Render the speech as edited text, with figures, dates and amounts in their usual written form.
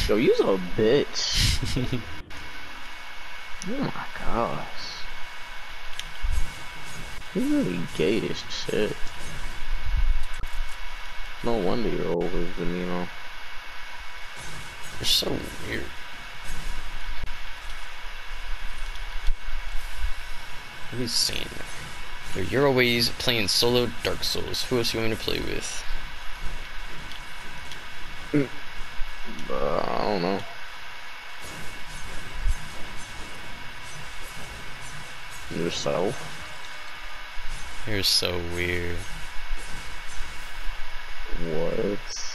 Yo, you's a bitch. Oh my gosh. You really gay as shit. No wonder you're always been, you know. You're so weird. What are you saying? You're always playing solo Dark Souls. Who else you want me to play with? I don't know. Yourself. You're so weird. What?